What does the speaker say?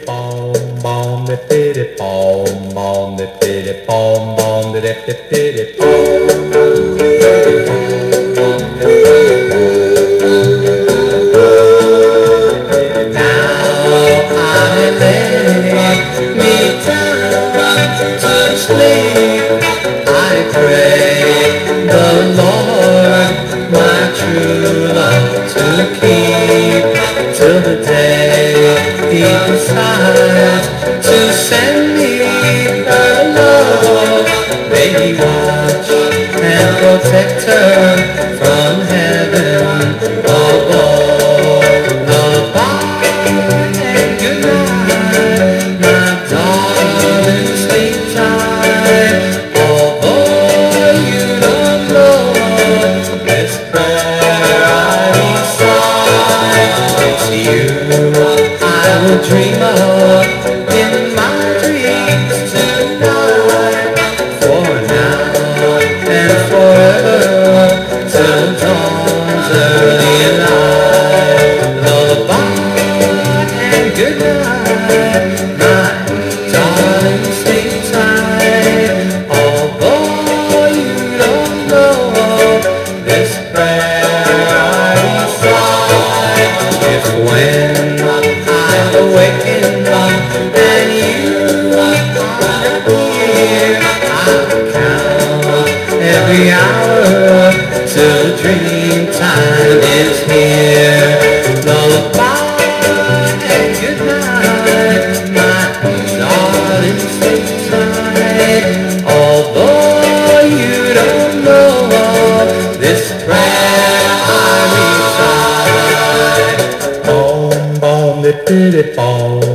bom bom de pity bom bom de pity bom bom de pity Now I lay me down to sleep. I pray the Lord my true love to keep till the day He decides to send me her love. May He watch and protect her from heaven above. Dream of in my dreams tonight, for now and forever, till dawn's early light. Lullaby and good night, my darling, sleep tight. Although you don't know this prayer I recite, if when awaken and you are here, I'll count every hour till dream time is here. Lullaby and good night, my darling, sleep tight. Although you don't know this prayer I recite. Bom bom de pity bom